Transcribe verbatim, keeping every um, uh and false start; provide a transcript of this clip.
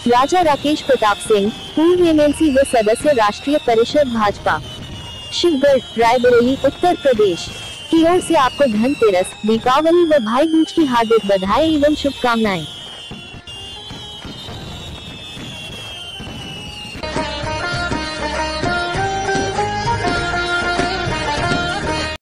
राजा राकेश प्रताप सिंह, पूर्व एमएलसी व सदस्य राष्ट्रीय परिषद भाजपा, शिवगढ़, रायबरेली, उत्तर प्रदेश की ओर से आपको धनतेरस, दीपावली व भाई दूज की हार्दिक बधाई एवं शुभकामनाएं।